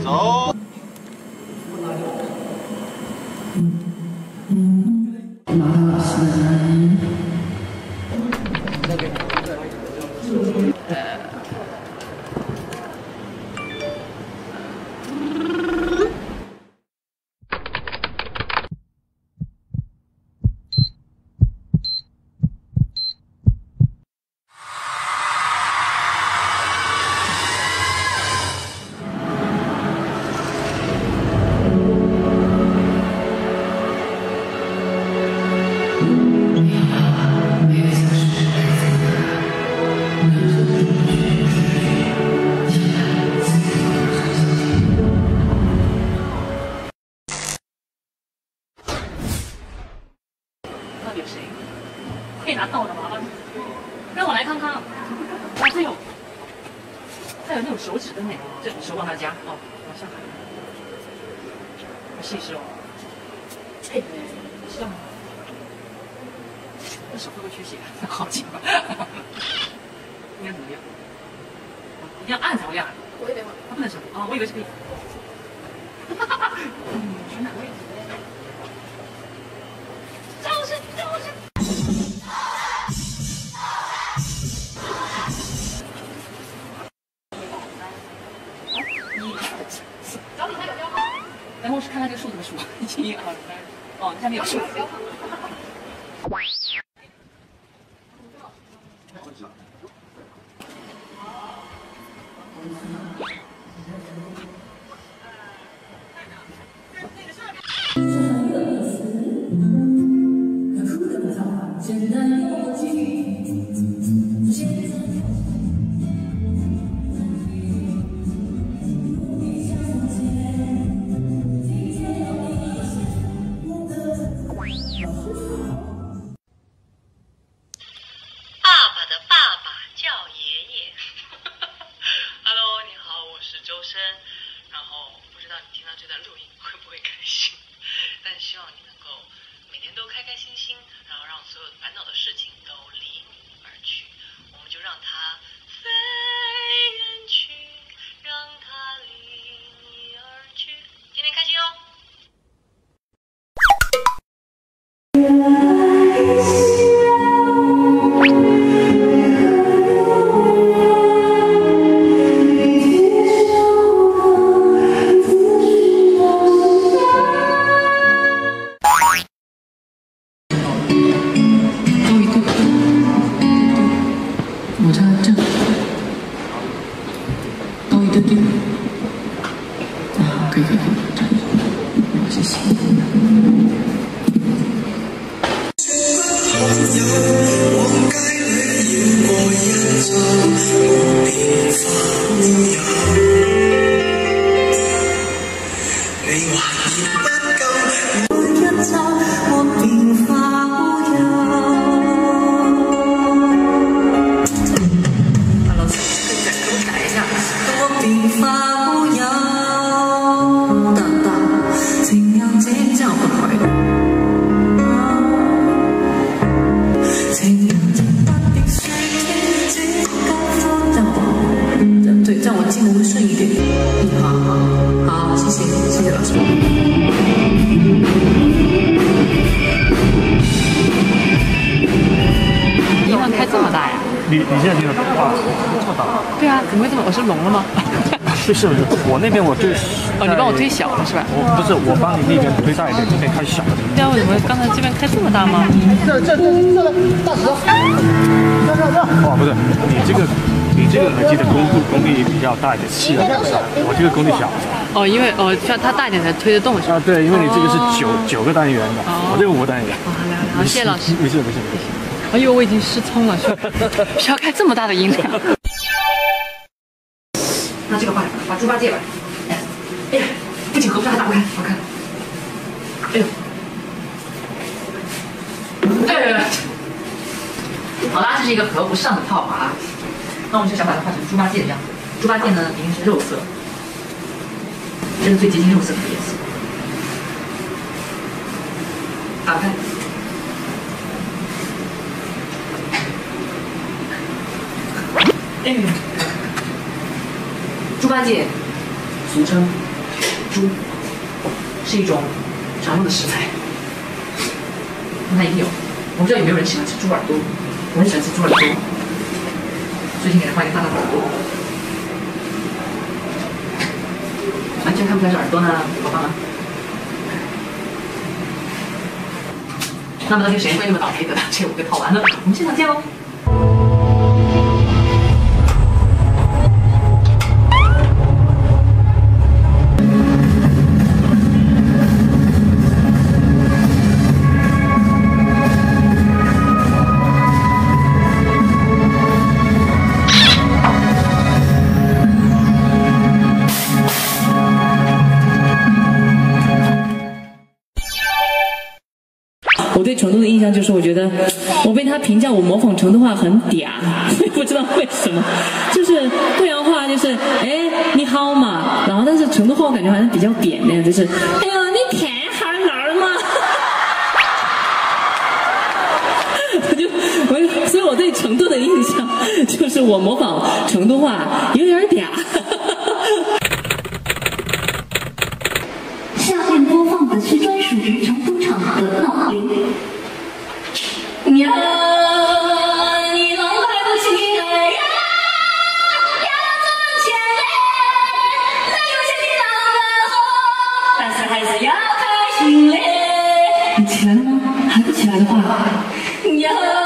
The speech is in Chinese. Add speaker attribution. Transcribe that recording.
Speaker 1: 走。
Speaker 2: 到底有谁？可以拿到的吗？让我来看看。啊，这有，还有那种手指的那个，这手往上加哦，往上。我试一试哦。哎，像吗？这手会不会缺血？好紧吧？应该怎么样？一定要按才会亮。我也没玩。它不能手啊，我以为是可以。哈哈哈。选哪个位置？ 然后是看看这个数怎么数，1、2、3，哦，下面有数。
Speaker 3: 然后不知道你听到这段录音会不会开心，但希望你能够每天都开开心心，然后让所有烦恼的事情都离你而去，我们就让它飞远去，让它离你而去。今天开心哦。
Speaker 4: 你现在听得哇，这么大？
Speaker 2: 对啊，怎么会这么？我是聋了吗？
Speaker 4: 不是，我那边我对
Speaker 2: 哦，你帮我推小了是吧？
Speaker 4: 我不是，我帮你那边推大一点，这边开小的。
Speaker 2: 对啊，为什么刚才这边开这么大吗？
Speaker 4: 这大石头。哦，不是，你这个耳机的功率比较大一点，气量比较大，我这个功率小。
Speaker 2: 哦，因为需要它大一点才推得动是吧？
Speaker 4: 啊，对，因为你这个是9个单元的，我这个5个单元。
Speaker 2: 好，谢谢老师。
Speaker 4: 没事。
Speaker 2: 我以为我已经失聪了，需要开这么大的音量。那这个换把猪八戒吧。哎呀，不仅合不上，还打不开，好看。哎呦，哎，好啦，这是一个合不上的套娃啊。那我们就想把它画成猪八戒的样子。猪八戒呢，明明是肉色，这是最接近肉色的颜色。打开。哎，猪八戒，俗称猪是一种常用的食材，那一定有。我不知道有没有人喜欢吃猪耳朵，我很喜欢吃猪耳朵，最近给它画一个大大的耳朵，完全看不出来是耳朵呢，好棒啊！那么到底谁会那么倒霉得到这5个套完呢？我们现场见喽！
Speaker 1: 我对成都的印象就是，我觉得我被他评价我模仿成都话很嗲，不知道为什么，就是贵阳话就是你好嘛，然后但是成都话我感觉好像比较扁那样，就是哎呦你看哈哪儿嘛，所以我对成都的印象就是我模仿成都话有点嗲。
Speaker 5: 下面播放的是专属于成都场的闹铃。呀，你能来不及来呀？要赚钱嘞，那有钱的当然好，但是还是要开心嘞。你起来了吗？还不起来的话，呀。